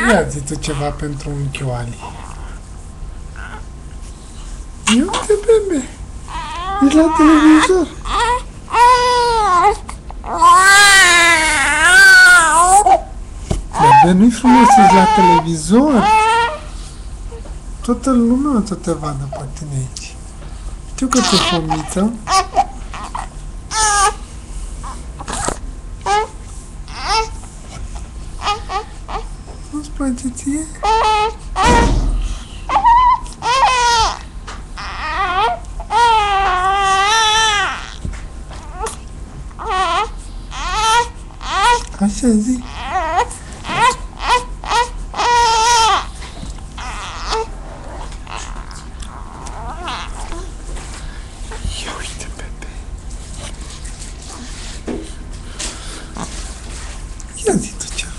Ia zi tu ceva pentru unchiul Ali. Uite, bebe, ești la televizor. Bebe, nu-i frumos să ești la televizor? Toată lumea o să te vadă pe tine aici. Știu că ți-e fomiță. Nu-ți place ție? Așa zi. Ia uite, bebe. Ia zi tu ceva.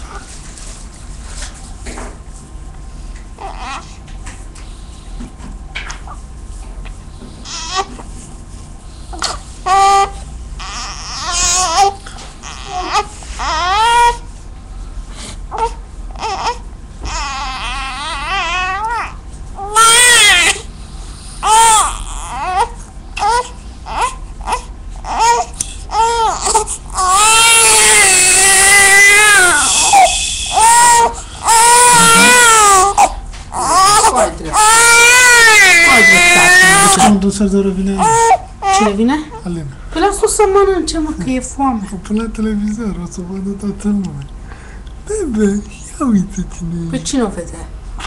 Am dus să vine Alina. Cine vine? Alina. Păi l-am spus să mănânce, mă, că e foame. O pun la televizor, o să vadă toată lumea. Bebe, ia uite cine e. Păi cine o vede?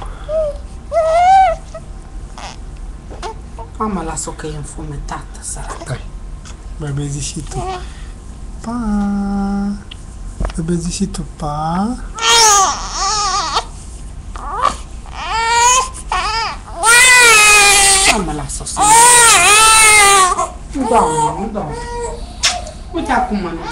Mama, lasă-o că e înfometată, săracă. Stai. Bebe, zi și tu. Pa! Bebe, zi și tu. Pa! Mama, lasă-o să... Nu, doamne, nu, doamne. Uite acum, mănânc.